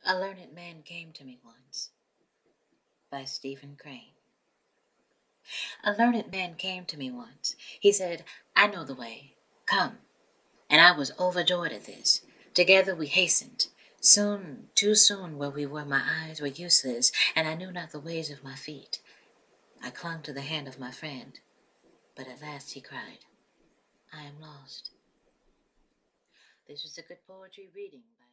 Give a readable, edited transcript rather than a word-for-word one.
A Learned Man Came to Me Once by Stephen Crane. A learned man came to me once. He said, I know the way. Come. And I was overjoyed at this. Together we hastened. Soon, too soon where we were, my eyes were useless, and I knew not the ways of my feet. I clung to the hand of my friend, but at last he cried, I am lost. This was a good poetry reading by